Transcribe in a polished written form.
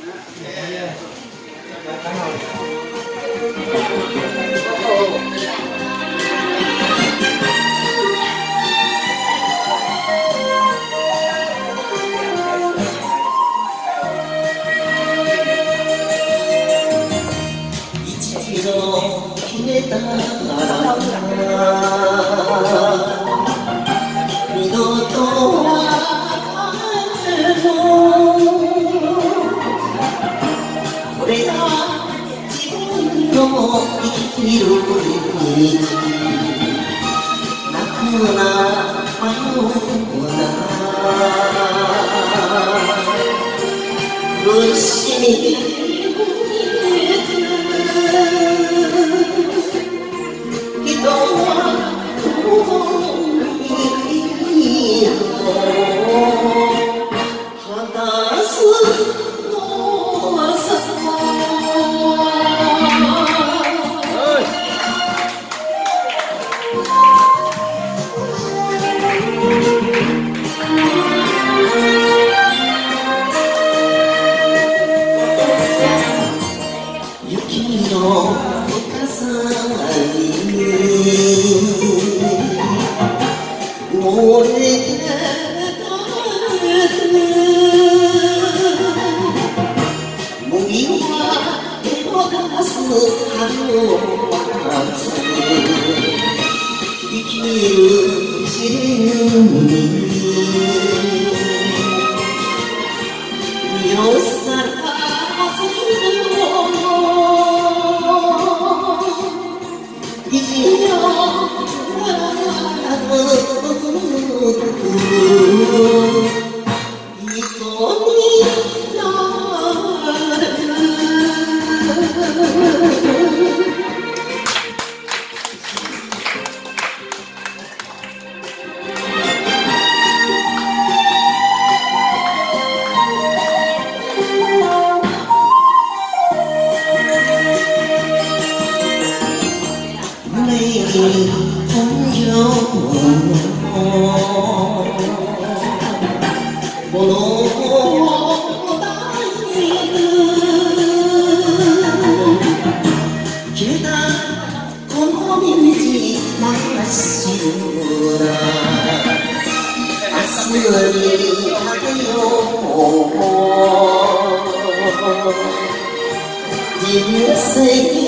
一度決めたら二度とはこれが自分の生きる道泣くな迷うな苦しみ雪の深さに埋もれて麦は手を出す春を待つ生きる試練に身をさらす意地をつなぐ本性ものを消えたこの道まっしぐら明日に果てよう人生